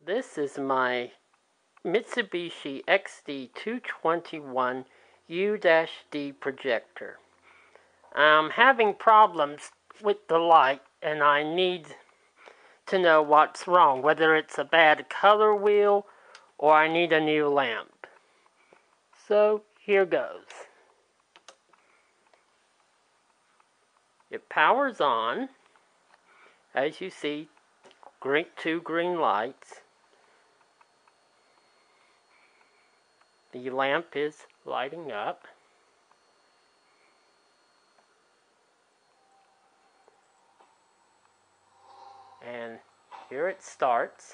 This is my Mitsubishi XD221 U-D projector. I'm having problems with the light and I need to know what's wrong, whether it's a bad color wheel or I need a new lamp. So here goes. It powers on. As you see, two green lights. The lamp is lighting up. And here it starts.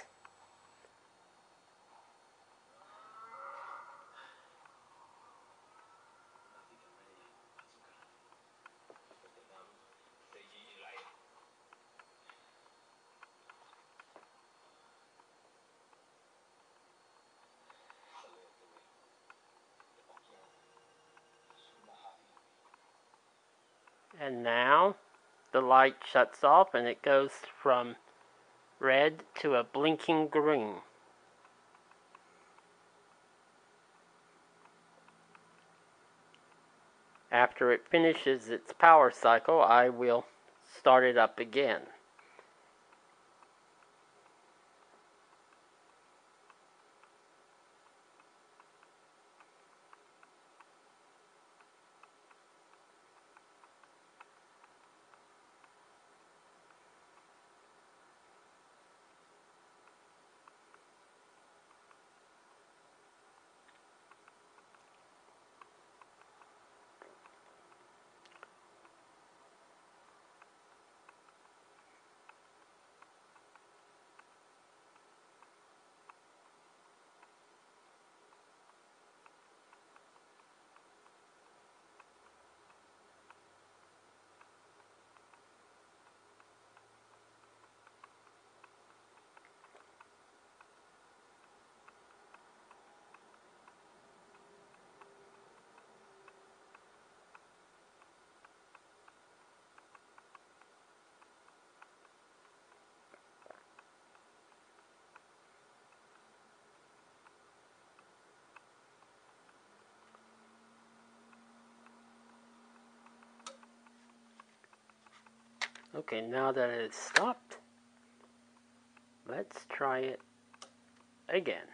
And now the light shuts off and it goes from red to a blinking green. After it finishes its power cycle, I will start it up again. Okay, now that it's stopped, let's try it again.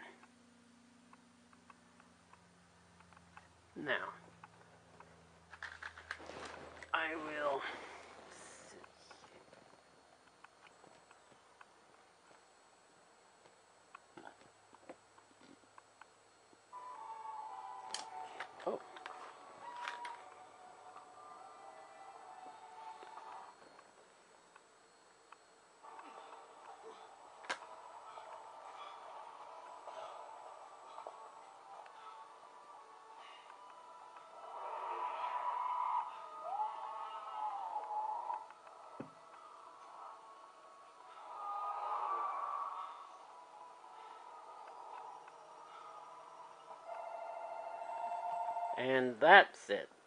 Now, I will oh. And that's it.